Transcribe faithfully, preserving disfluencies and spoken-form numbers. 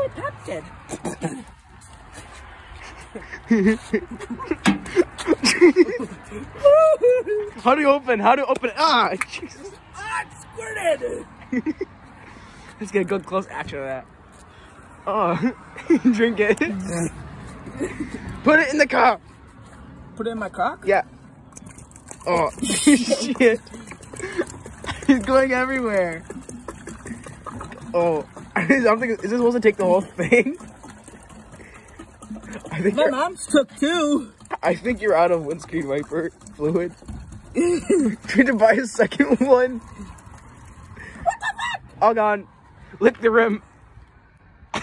I popped it. How do you open? How do you open it? Ah, Jesus. Ah, it squirted. Let's get a good close action of that. Oh, drink it. Put it in the cup. Put it in my cock? Yeah. Oh, shit. It's going everywhere. Oh, I don't think, is this supposed to take the whole thing? I think My mom's took two. I think you're out of windscreen wiper fluid. Trying to buy a second one. What the fuck? All gone. Lick the rim.